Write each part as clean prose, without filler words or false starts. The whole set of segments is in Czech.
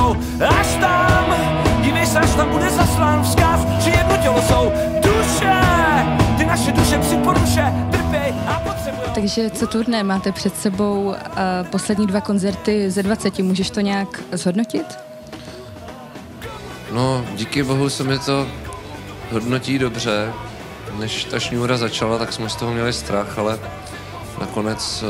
jsou. Až tam, dívej se, až tam bude zaslán vzkaz, že jedno tělo jsou duše, ty naše duše při poruše trpěj a potřebují. Takže co turné? Máte před sebou poslední 2 koncerty ze 20, můžeš to nějak zhodnotit? No, díky bohu se mi to hodnotí dobře. Než ta šňůra začala, tak jsme z toho měli strach, ale nakonec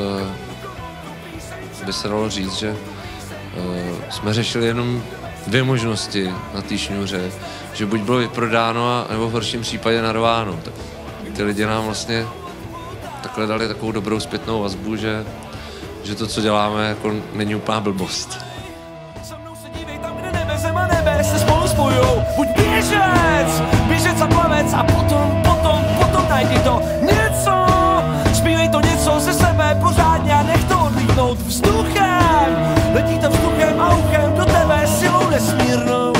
by se dalo říct, že jsme řešili jenom 2 možnosti na té šňůře, že buď bylo vyprodáno, nebo v horším případě narváno. Tak ty lidi nám vlastně takhle dali takovou dobrou zpětnou vazbu, že to, co děláme, jako není úplná blbost. Se mnou se dívej tam, kde nebe, zem a nebe se spolu spojujou. Buď běžec a plavec a potom najdi to něco. Zpívej to něco ze sebe pořádně a nech to odlítnout vzduchem. Letí to vzduchem a uchem do tebe silou nesmírnou.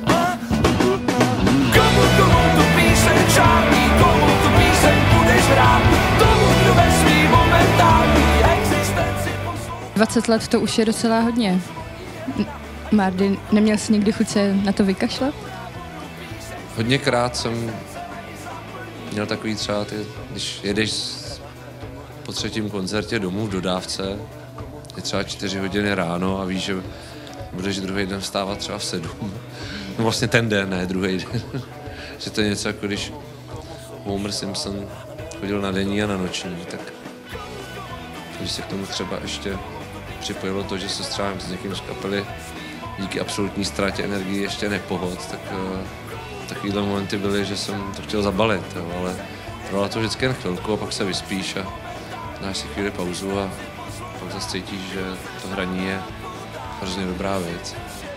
Komu tu píseň čárný, komu tu píseň budeš hrát, tomu, kdo ve svý momentální existenci poslouchá. 20 let to už je docela hodně. Mardy, neměl jsi někdy chuť se na to vykašlat? Hodněkrát jsem měl takový třeba, když jedeš po 3. koncertě domů v dodávce, je třeba 4 hodiny ráno a víš, že budeš druhý den vstávat třeba v 7. No vlastně ten den, ne druhý den. Že to je něco jako když Homer Simpson chodil na denní a na noční, tak když se k tomu třeba ještě připojilo to, že se třeba s někým z kapely díky absolutní ztrátě energie ještě nepohod, tak takovýhle momenty byly, že jsem to chtěl zabalit, jo, ale trvalo to vždycky jen chvilku a pak se vyspíš a dáš si chvíli pauzu a pak zase cítíš, že to hraní je hrozně dobrá věc.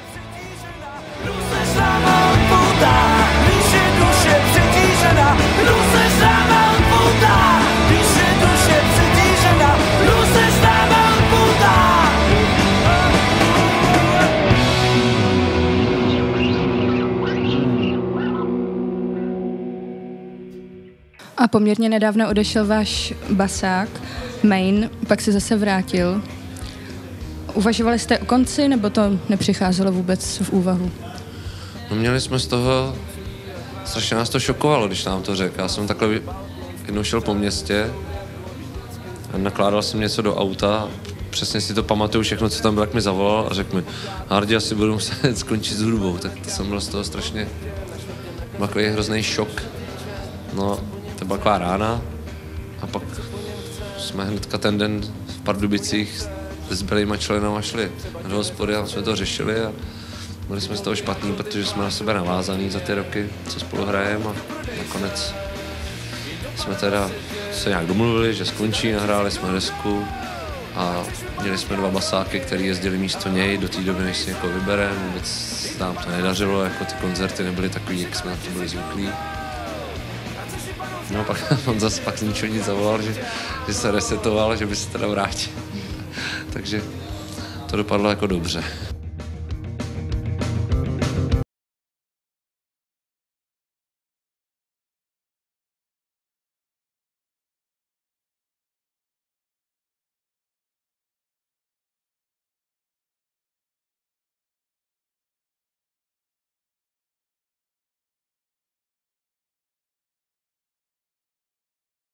A poměrně nedávno odešel váš basák, Main, pak se zase vrátil. Uvažovali jste o konci, nebo to nepřicházelo vůbec v úvahu? No měli jsme z toho, strašně nás to šokovalo, když nám to řekl. Já jsem takhle jednou šel po městě a nakládal jsem něco do auta, přesně si to pamatuju všechno, co tam bylo, jak mi zavolal a řekl mi, Hardy, asi budu muset skončit s hudbou, tak to jsem byl z toho strašně takový hrozný šok. No, to byla taková rána a pak jsme hnedka ten den v Pardubicích s zbylýma členama šli do hospody a jsme to řešili a byli jsme z toho špatní, protože jsme na sebe navázaný za ty roky, co spolu hrajeme a nakonec jsme teda se nějak domluvili, že skončí, nahráli jsme desku a měli jsme 2 basáky, který jezdili místo něj do té doby, než si někoho vybereme, vůbec nám to nedařilo, jako ty koncerty nebyly takový, jak jsme na to byli zvyklí. No pak on zase pak ničeho nic zavolal, že se resetoval, že by se teda vrátil. Takže to dopadlo jako dobře.